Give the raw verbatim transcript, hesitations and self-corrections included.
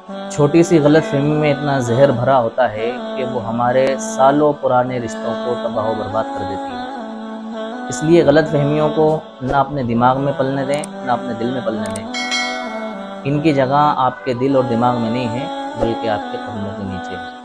छोटी सी गलतफहमी में इतना जहर भरा होता है कि वो हमारे सालों पुराने रिश्तों को तबाह व बर्बाद कर देती है। इसलिए गलतफहमियों को ना अपने दिमाग में पलने दें, ना अपने दिल में पलने दें। इनकी जगह आपके दिल और दिमाग में नहीं है, बल्कि आपके कदमों के नीचे है।